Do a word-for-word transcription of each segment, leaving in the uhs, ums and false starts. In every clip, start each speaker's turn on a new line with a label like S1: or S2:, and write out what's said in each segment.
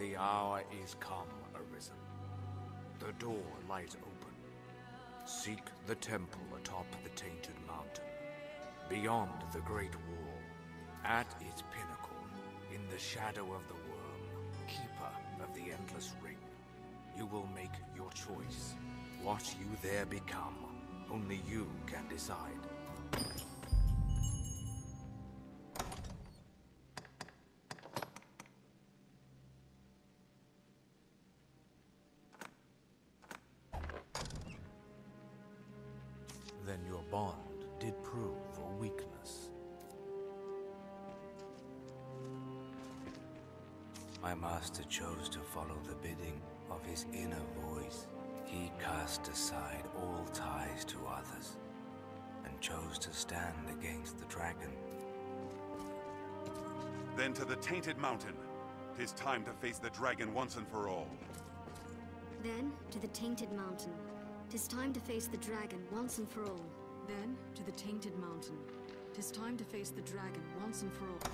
S1: The hour is come, Arisen. The door lies open. Seek the temple atop the Tainted Mountain, beyond the Great Wall, at its pinnacle, in the shadow of the Worm, keeper of the Endless Ring. You will make your choice. What you there become, only you can decide. Then your bond did prove a weakness.
S2: My master chose to follow the bidding of his inner voice. He cast aside all ties to others, and chose to stand against the dragon.
S3: Then to the Tainted Mountain. 'Tis time to face the dragon once and for all.
S4: Then to the Tainted Mountain. 'Tis time to face the dragon once and for all.
S5: Then to the Tainted Mountain. 'Tis time to face the dragon once and for all.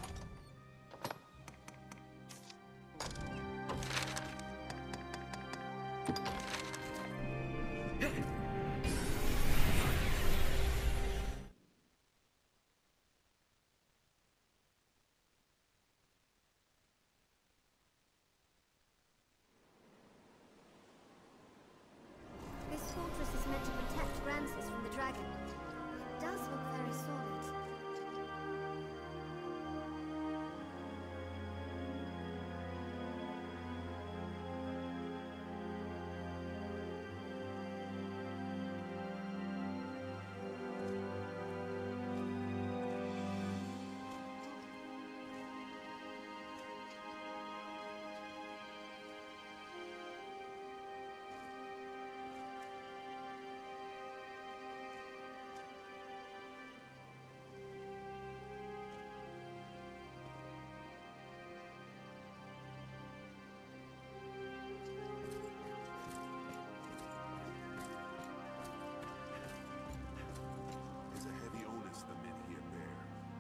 S4: This fortress is meant to protect Grancis from the dragon. It does look very solid.
S3: Is a heavy onus the men here bear.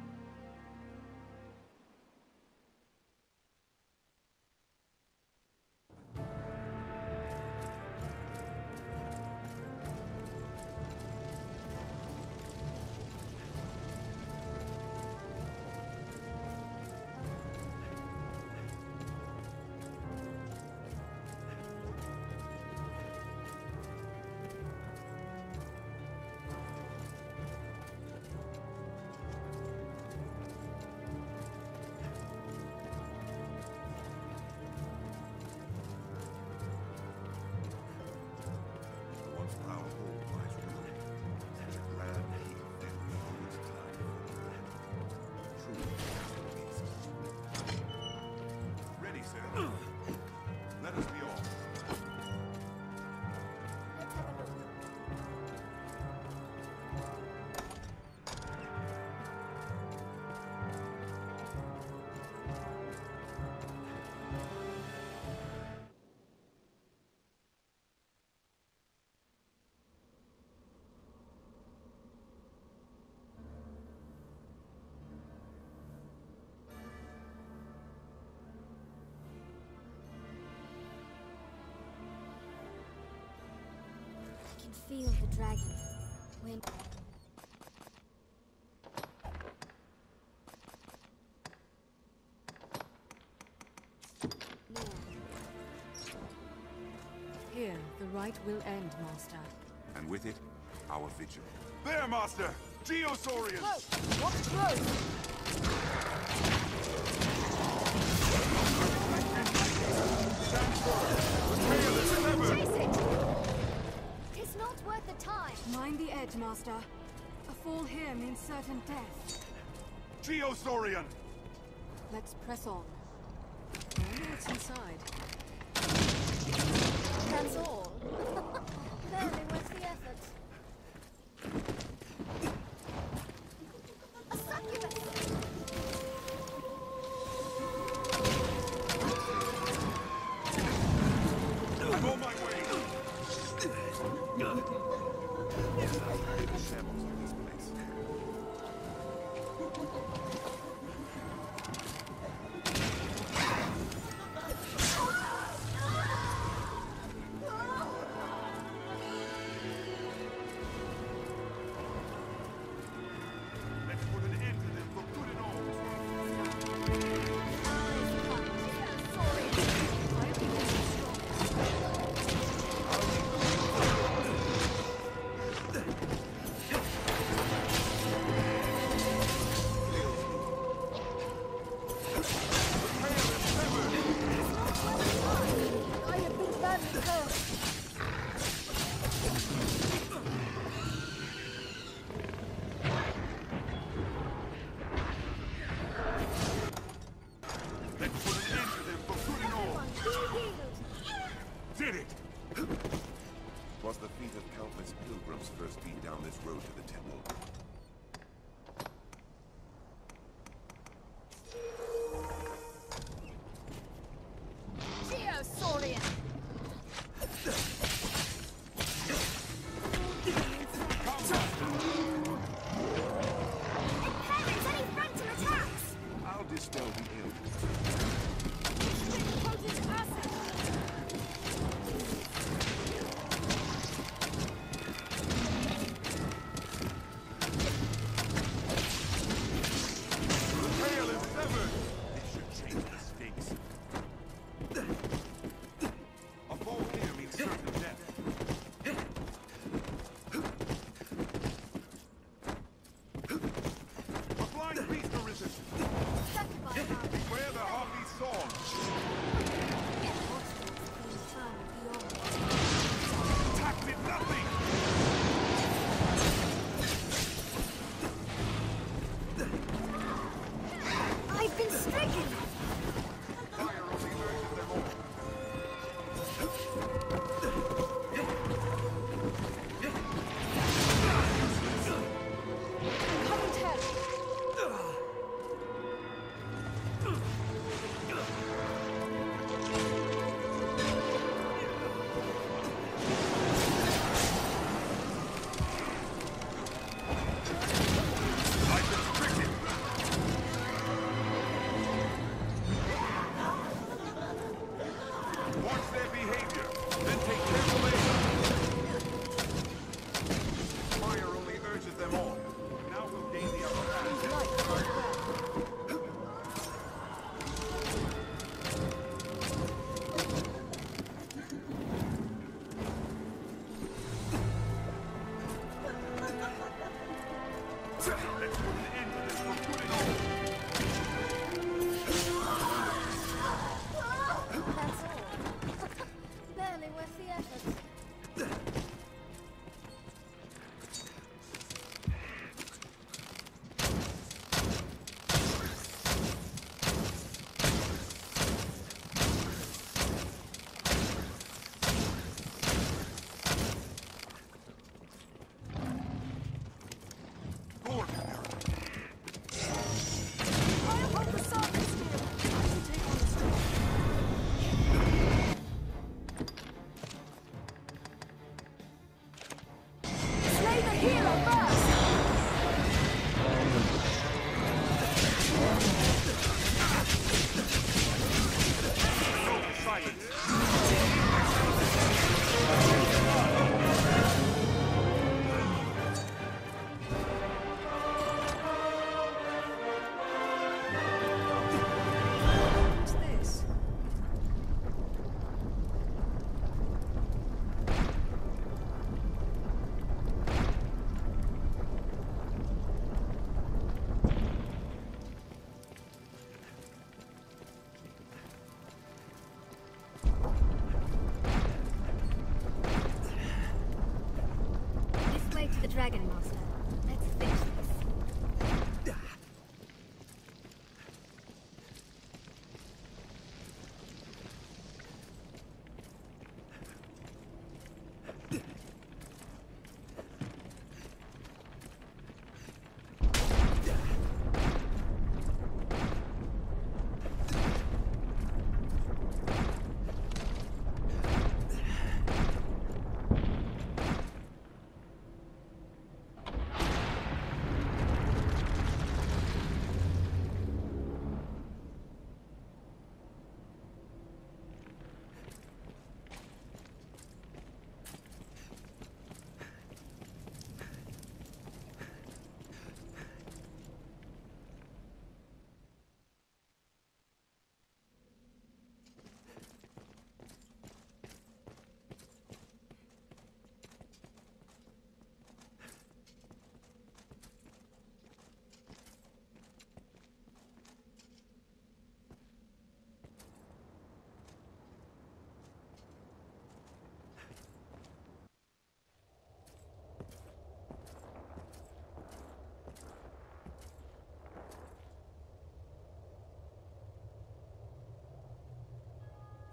S3: The once proud hold lies ruined. The grand heat that beyond its time. Truly beast. Ready, sir. Let us be off.
S4: Let's have a look. I can feel the dragon. When More.
S5: Here, the rite will end, Master.
S3: And with it, our vigil. There, Master! Geosaurians!
S5: Watch close!
S4: Chase it! It's not worth the time.
S5: Mind the edge, Master. A fall here means certain death.
S3: Geosaurian!
S5: Let's press on. I wonder what's inside.
S4: That's all. Barely worth the effort. A succubus!
S3: I'm on my way! Shambles of this place.
S4: I have been badly hurt.
S3: Let's put an end to them for good and all. Did it! Was the feet of countless pilgrims first beat down this road to the temple.
S4: Geosaurian! Impediments, any phantom attacks!
S3: I'll dispel the ill.
S4: Potent acid!
S3: The tail is severed! This should change the stakes. A fall here means certain death. A blind beast arisen!
S4: Second by heart.
S3: Where the harpy song?
S4: Get lost in this clean time beyond.
S3: Attack did nothing!
S4: I've been stricken!
S3: Fire only urges them all.
S4: Come and help!
S3: I've been stricken! Watch their behavior, then take careful aim. Fire only urges them on. Now we'll gain the upper hand. Let's put an end to this for good and all.
S4: That's all. Barely worth the effort.
S3: Lord,
S4: I'll hold the surface here. I should take on the storm. Slay the hero first!
S3: silence.
S5: What's this?
S4: This way to the Dragon Master. Let's finish this.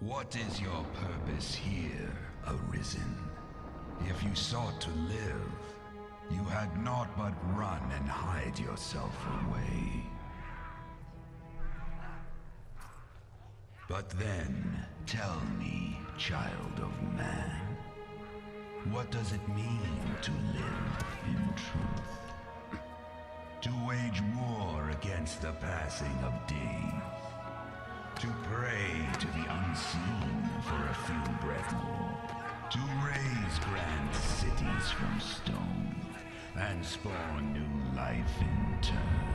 S6: What is your purpose here, Arisen? If you sought to live, you had naught but run and hide yourself away. But then, tell me, child of man, what does it mean to live in truth? To wage war against the passing of days. To pray to the unseen for a few breath more. To raise grand cities from stone and spawn new life in turn.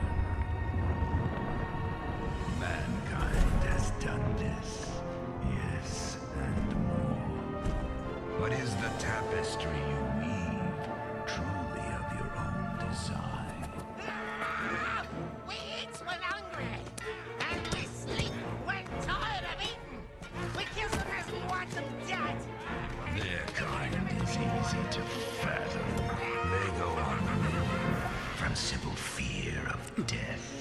S6: Mankind has done this, yes, and more. But is the tapestry you weave truly of your own design?
S7: Ah, we eat when hungry, and we sleep when tired of eating. We kill them as we want them dead.
S6: Their kind is easy to fathom. They go on living from simple fear of death.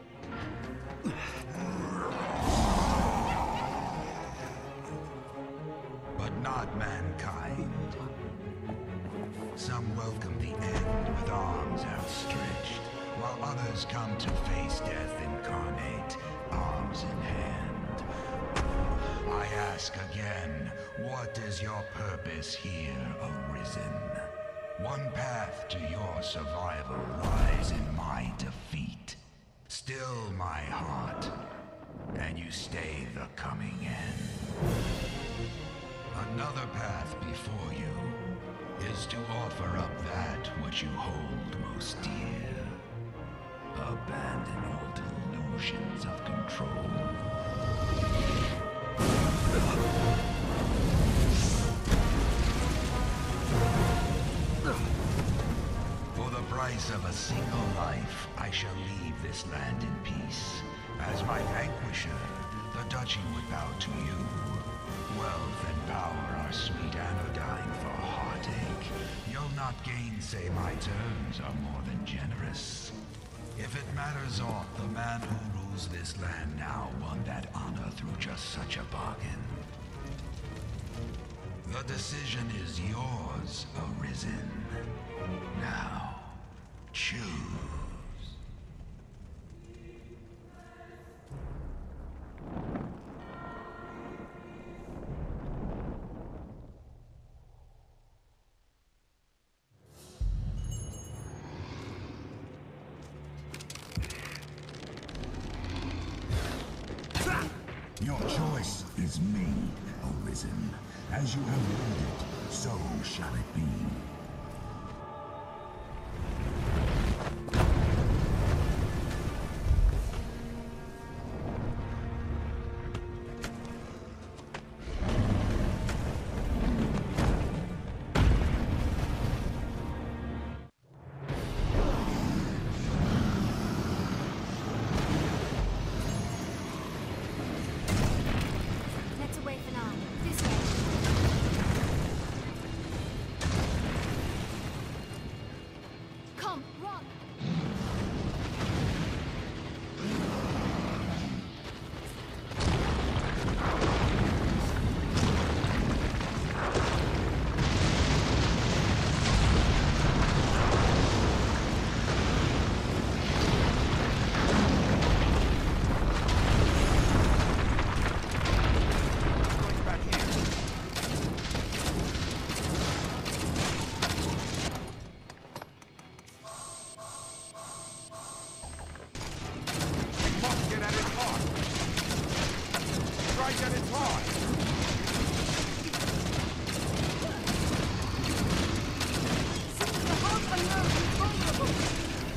S6: But not mankind. Some welcome the end with arms outstretched, while others come to face death incarnate, arms in hand. I ask again, what is your purpose here, Arisen? One path to your survival lies in my defeat. Still my heart, and you stay the coming end. Another path before you is to offer up that which you hold most dear. Abandon all delusions of control. For the price of a single life, I shall leave this land in peace. As my vanquisher, the duchy would bow to you. Wealth and power are sweet anodyne for heartache. You'll not gainsay my terms are more than generous. If it matters aught, the man who rules this land now won that honor through just such a bargain. The decision is yours, Arisen. Now, choose.
S8: Your choice is made, Arisen. As you have willed it, so shall it be.
S4: Let's away for now. This way. Come, run!
S1: Must get at its heart. Strike at its heart.
S4: Seems the heart unknown is vulnerable.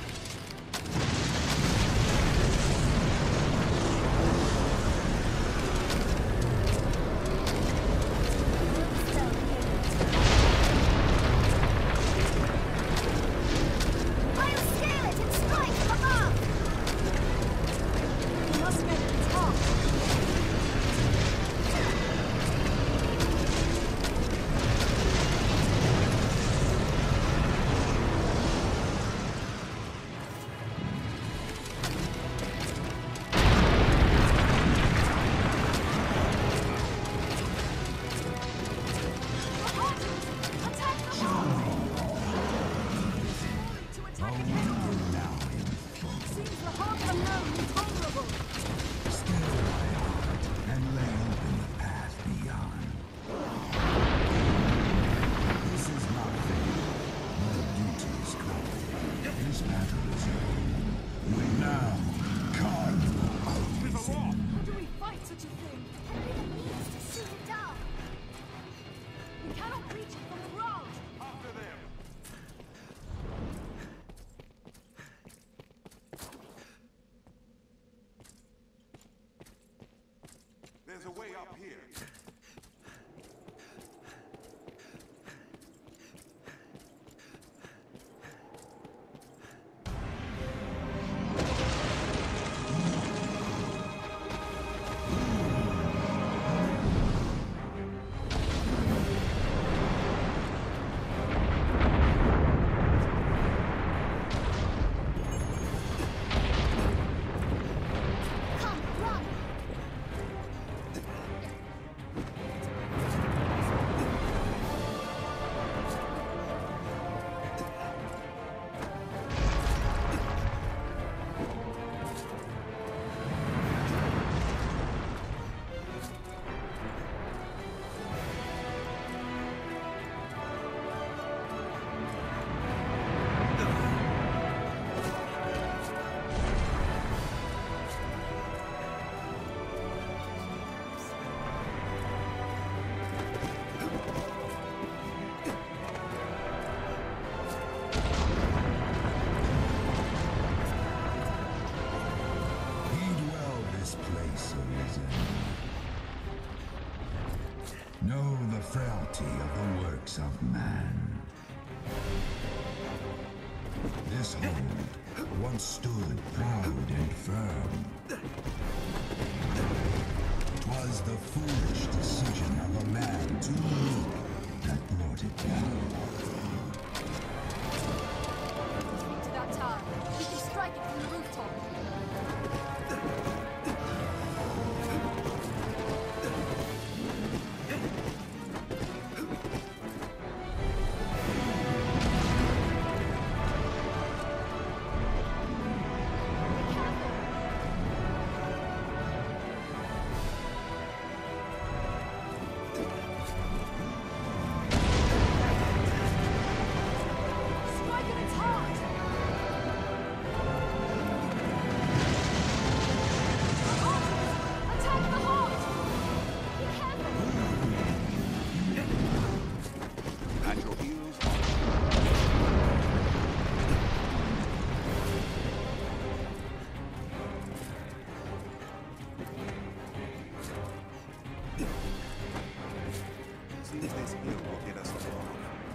S4: I'll scale it and strike from above! We must get its heart.
S3: There's a way up here.
S8: Know the frailty of the works of man. This hold once stood proud and firm. 'Twas the foolish decision of a man too weak that brought it down.
S4: To that tower. We can strike it from the rooftop.
S3: Seems this hill will get us along.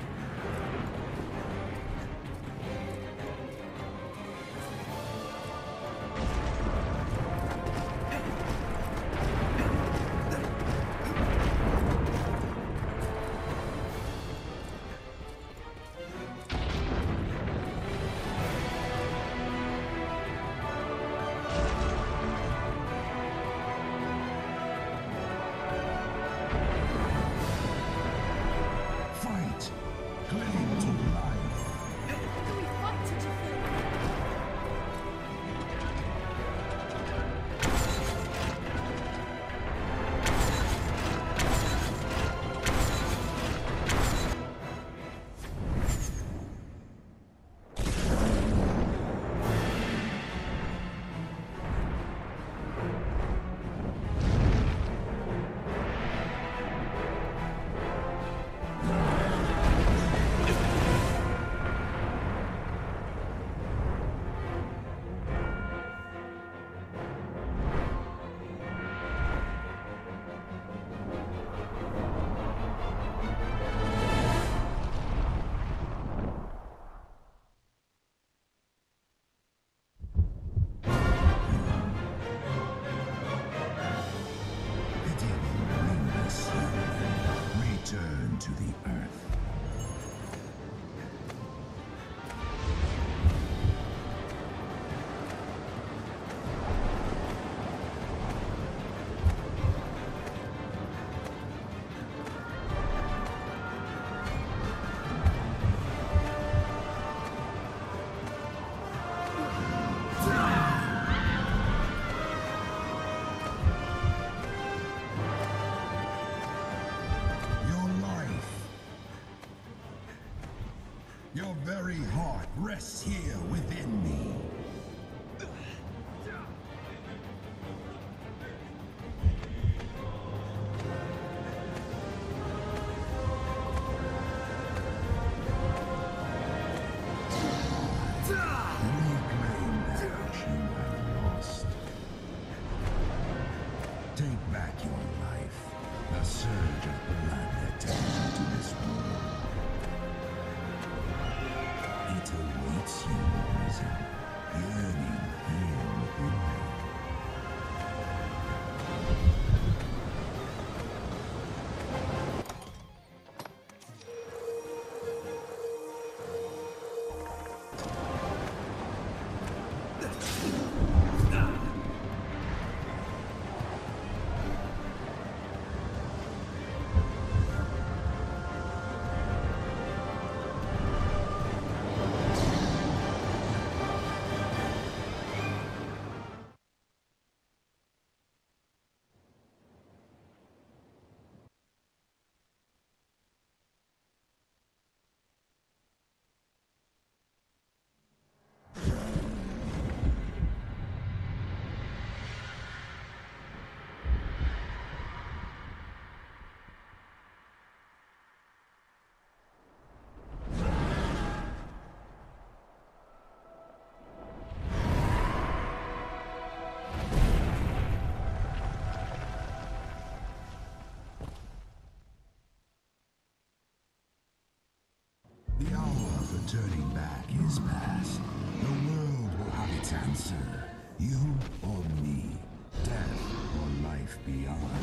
S8: Fight! Cling to life!
S4: We fight to defend.
S8: Return to the earth. Your very heart rests here within me. Reclaim that which you have lost. Take back your life. A surge of blood that takes you to this world. It awaits you, Arisen, yearning here within me. The hour for turning back is past. The world will have its answer. You or me. Death or life beyond.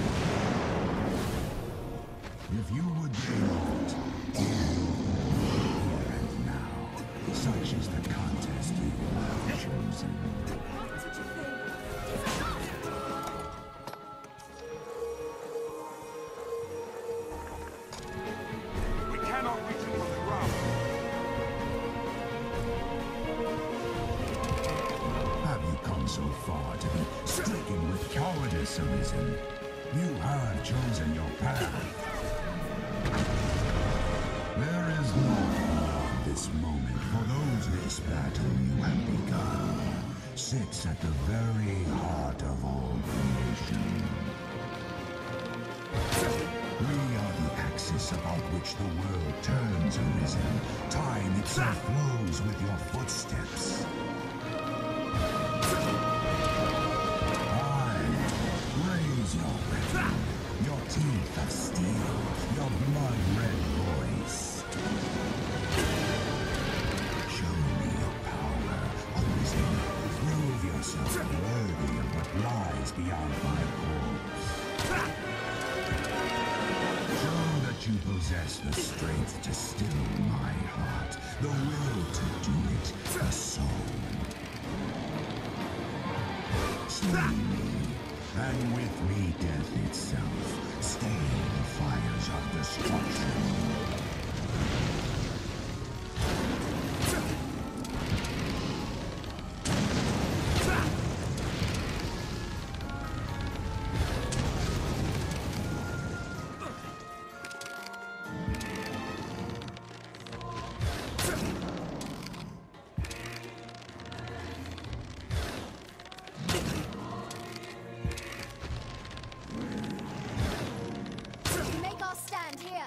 S8: If you would gain aught, here and now. Such is the contest you have chosen.
S5: Not such a thing.
S3: We cannot reach it from the ground.
S8: Have you come so far to be stricken with cowardice, Arisen? You have chosen your path. There is naught beyond this moment for those this battle you have begun. Sits at the very heart of all creation. We are the axis about which the world turns, Arisen. Time itself flows with your footsteps. Aye, raise your weapon, your teeth of steel, your blood-red voice. Show me your power, Arisen. Prove yourself worthy of what lies beyond my corpse. Show that you possess the strength to still my heart, the will to do it, the soul. Slay me, and with me death itself, stay the fires of destruction.
S4: We make our stand here.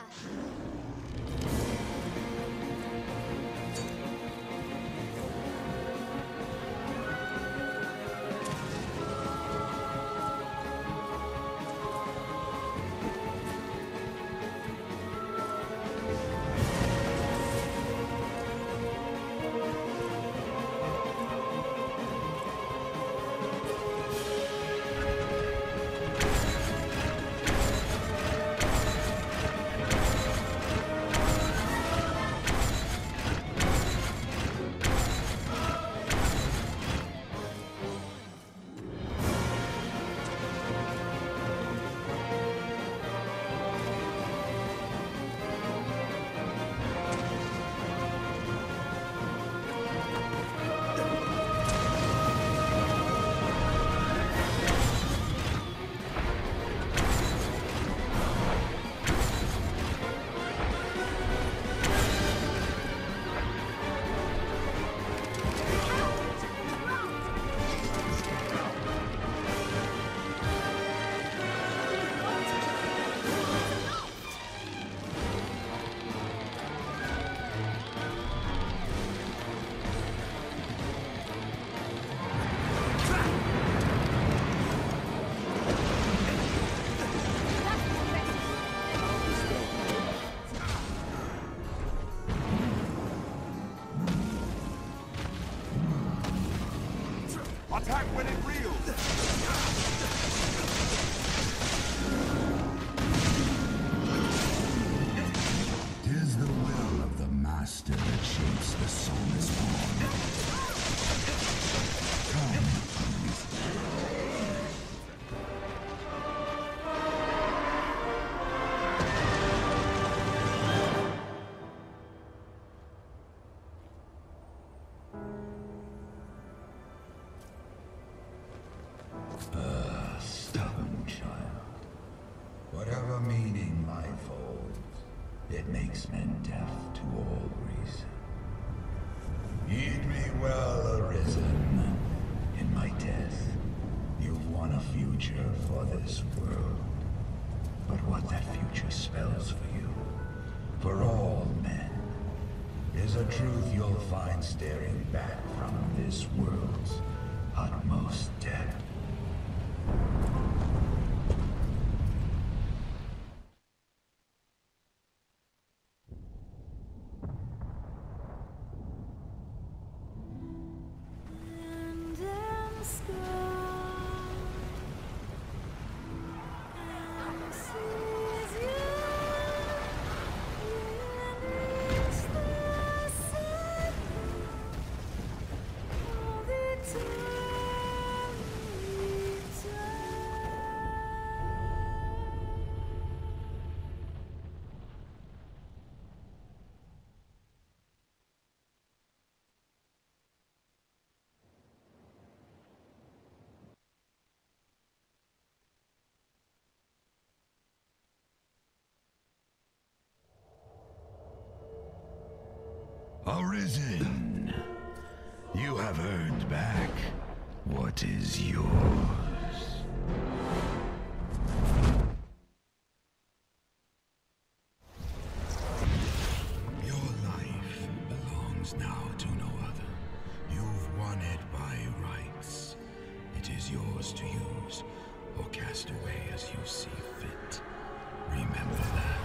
S6: it makes men deaf to all reason. Heed me well, Arisen. In my death, you've won a future for this world. But what that future spells for you, for all men, is a truth you'll find staring back from this world's utmost depth. Arisen, you have earned back what is yours. Your life belongs now to no other. You've won it by rights. It is yours to use or cast away as you see fit. Remember that.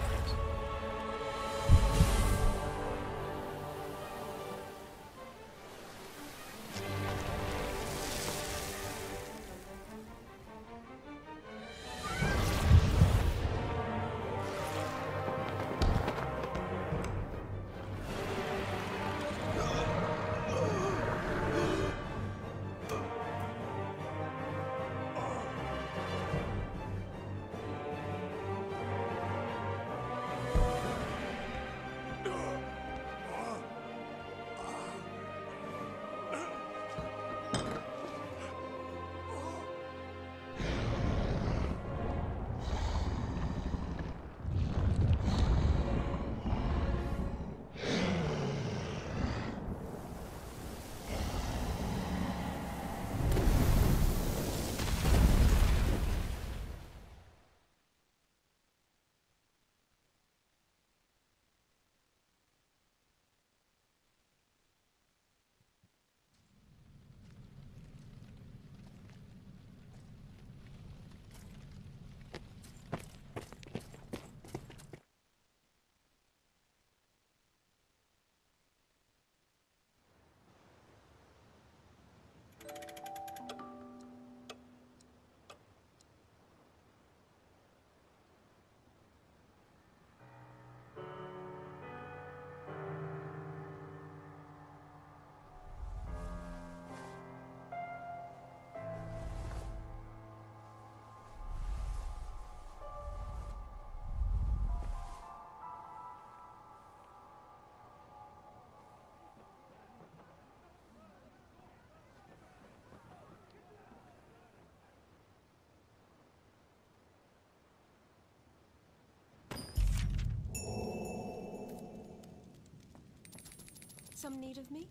S9: Some need of me?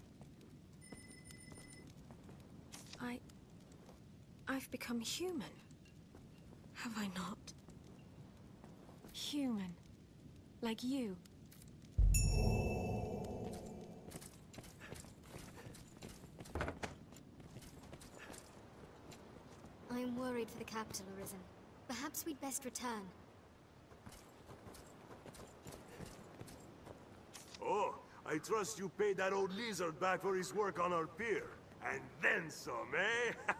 S9: I... I've become human. Have I not? Human. Like you.
S4: I'm worried for the capital, Arisen. Perhaps we'd best return.
S10: Oh, I trust you paid that old lizard back for his work on our pier. And then some, eh?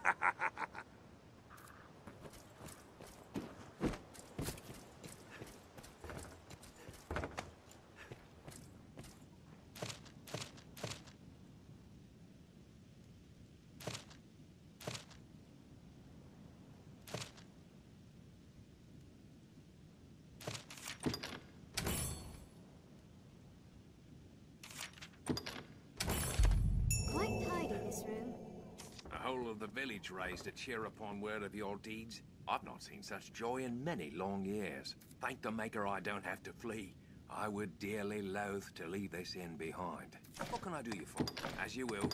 S2: The village raised a cheer upon word of your deeds. I've not seen such joy in many long years. Thank the Maker I don't have to flee. I would dearly loath to leave this inn behind. What can I do you for? As you will.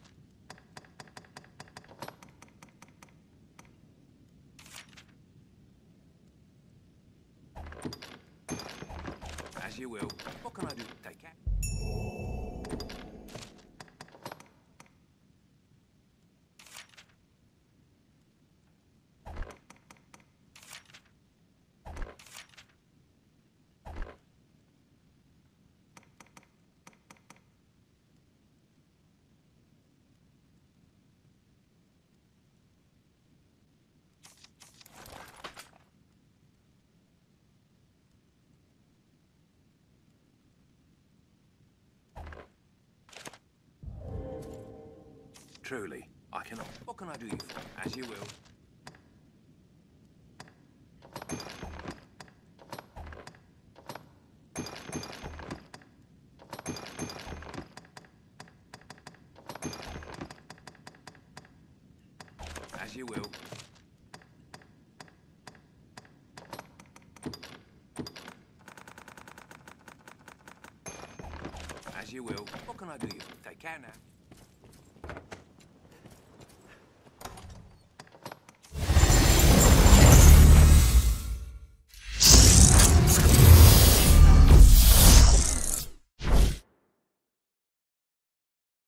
S2: As you will. What can I do? Take care. Truly, I cannot. What can I do you for? As you will. As you will. As you will. What can I do you for? Take care now.